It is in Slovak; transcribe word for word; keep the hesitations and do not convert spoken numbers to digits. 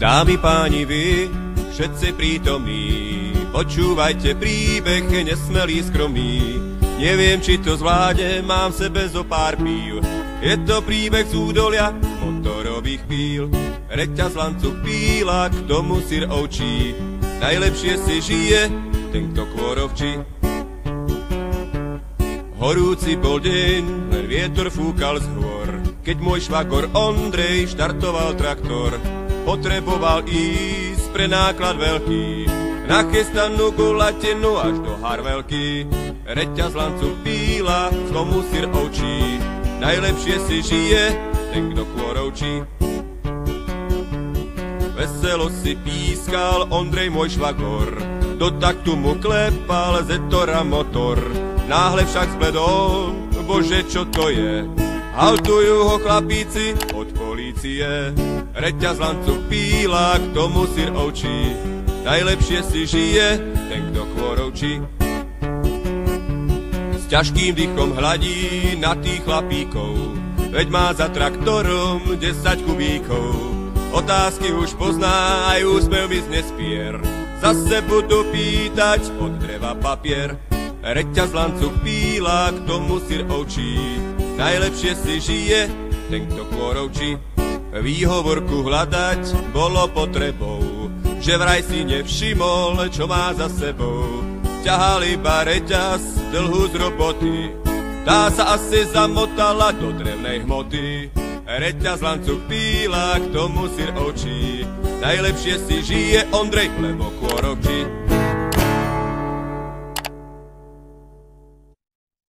Dámy, páni, vy, všetci prítomní, počúvajte príbeh nesmelý, skromný. Neviem, či to zvládne, mám v sebe zo pár pív. Je to príbeh z údolia motorových píl. Reťaz, lancúk, píla, k tomu syr ovčí. Najlepšie si žije ten, kto kôrovčí. Horúci bol deň, len vietor fúkal z hôr. Keď môj švagor Ondrej štartoval traktor, potreboval ísť pre náklad veľký, nachystanú gulatinu až do harvelky. Reťaz, lancúk, píla, z tomu syr ovčí. Najlepšie si žije ten, kto kôrovčí. Veselo si pískal Ondrej, môj švagor, do taktu mu klepal zetora motor. Náhle však zbledol, bože, čo to je? Haltujú ho chlapíci od polície. Reťaz, lancúk, píla, k tomu syr ovčí. Najlepšie si žije ten, kto kôrovčí. S ťažkým dýchom hladí na tých chlapíkov, veď má za traktorom desať kubíkov. Otázky už pozná, aj úsmev mi znespier. Zase budú pýtať od dreva papier. Reťaz, lancúk, píla, k tomu syr ovčí. Najlepšie si žije ten, kto kôrovčí. Výhovorku hľadať bolo potrebou, že vraj si nevšimol, čo má za sebou. Ťahal iba reťaz dlhú z roboty, tá sa asi zamotala do drevnej hmoty. Reťaz, lancúk, píla, k tomu syr ovčí. Najlepšie si žije Ondrej, lebo kôrovčí.